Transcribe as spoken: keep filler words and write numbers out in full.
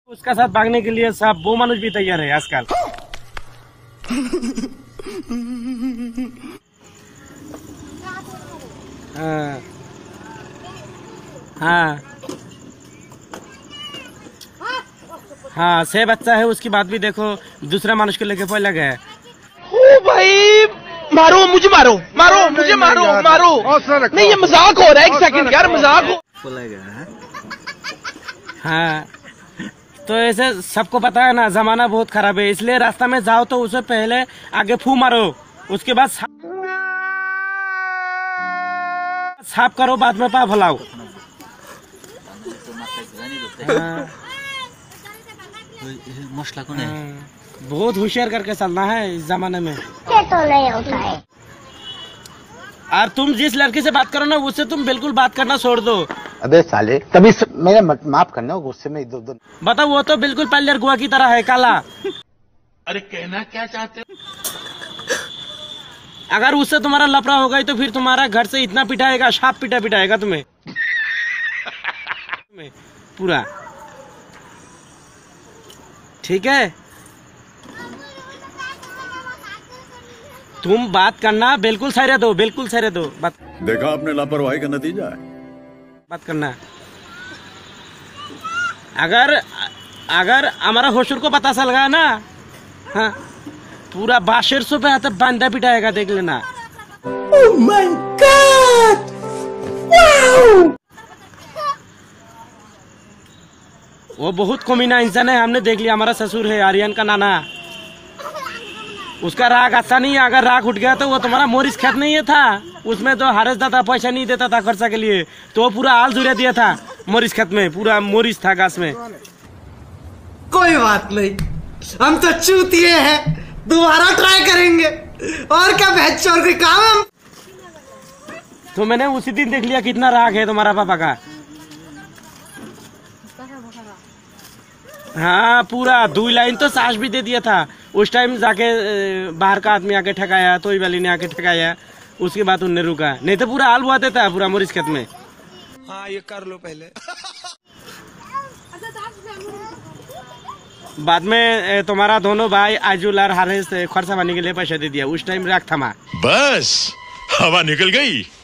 उसका साथ भागने के लिए सब वो मनुष्य भी तैयार है आजकल। हाँ हाँ हाँ से बच्चा है, उसकी बात भी देखो, दूसरा मनुष्य को लेके पहले लगा है। ओ भाई मारो मुझे, मारो मारो मुझे, मारो मारो नहीं, ये मजाक हो रहा है। एक सेकंड यार, मजाक हो। हाँ तो ऐसे सबको पता है ना, जमाना बहुत खराब है, इसलिए रास्ता में जाओ तो उसे पहले आगे फू मारो, उसके बाद साफ करो, बाद में पा फैलाओ। हाँ। मसला कौन है? बहुत होशियार करके चलना है इस जमाने में। ये तो नहीं होता है। और तुम जिस लड़की से बात करो ना, उससे तुम बिल्कुल बात करना छोड़ दो। अबे साले, तभी मेरा माफ करना, गुस्से में इधर उधर। बताओ, वो तो बिल्कुल पल्लेर गुआ की तरह है, काला। अरे कहना क्या चाहते हो? अगर उससे तुम्हारा लफड़ा हो गई तो फिर तुम्हारा घर से इतना पिटाएगा, शाप पिटा पिटाएगा तुम्हें पूरा। ठीक है, तुम बात करना, बिल्कुल सही रह दो, बिल्कुल सही रह दो। बात देखा आपने लापरवाही का नतीजा है। बात करना। अगर अगर हमारा होशुर को पता चल गया ना, हाँ, पूरा बाशेर सौ पे हाथ बांधा पिटाएगा, देख लेना। Oh my God! Wow! वो बहुत कमीना इंसान है, हमने देख लिया। हमारा ससुर है आर्यन का नाना, उसका राग अच्छा नहीं है। अगर राग उठ गया तो वो तुम्हारा मोरिस खेत नहीं है था, उसमें जो हारेस दाता पैसा नहीं देता था खर्चा के लिए, तो वो पूरा आल जुड़े दिया था मोरिस खेत में, पूरा मोरिस था घास में। कोई बात नहीं, हम तो चूतिए हैं, दोबारा ट्राई करेंगे। और क्या बहस चोर कोई काम है? तो मैंने उसी दिन देख लिया कितना राग है तुम्हारा पापा का। हाँ, पूरा दो लाइन तो सास भी दे दिया था उस टाइम। जाके बाहर का आदमी आके ठकाया, तोई वाली ने आके ठकाया, उसके बाद उनने रुका, नहीं तो पूरा हाल हुआ देता पूरा मोरिस खेत में। हाँ, ये कर लो पहले। बाद में तुम्हारा दोनों भाई आजुल और हारेस खर्चा पानी के लिए पैसा दे दिया, उस टाइम राग थमा। बस हवा निकल गई।